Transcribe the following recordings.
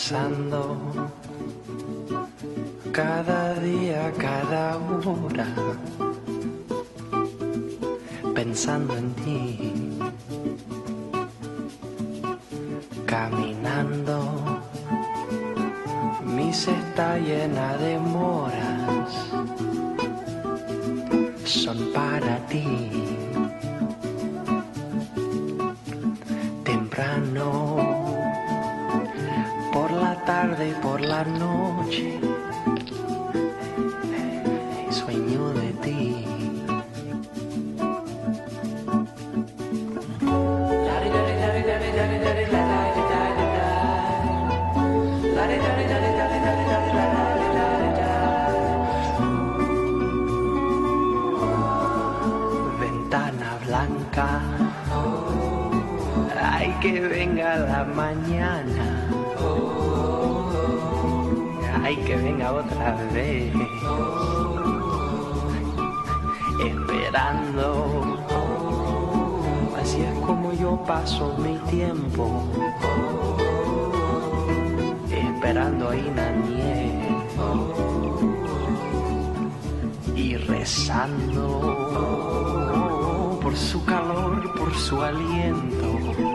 pensando cada día, cada hora, pensando en ti, caminando, mi cesta llena de moras, son para ti. Temprano, por la tarde y por la noche, sueño de ti. Ventana blanca, ay, que venga la mañana, ay, que venga otra vez, esperando, así es como yo paso mi tiempo, esperando a Inanié y rezando por su calor, por su aliento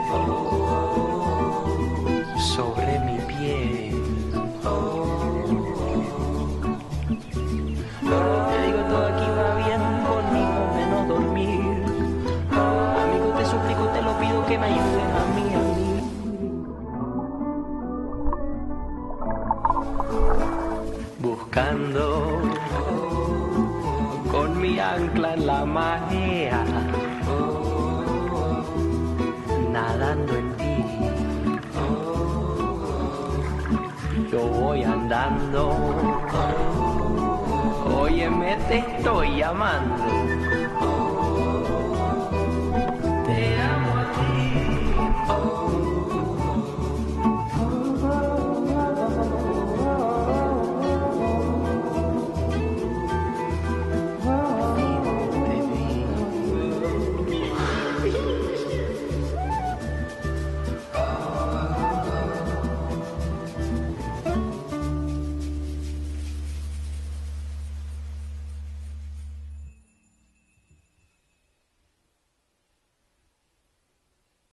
sobre mi piel. Te digo, todo aquí va bien, conmigo menos dormir. Amigo, te suplico, te lo pido, que me ayuden a mí, a mí. Buscando con mi ancla en la marea, nadando en ti, yo voy andando, óyeme, te estoy llamando.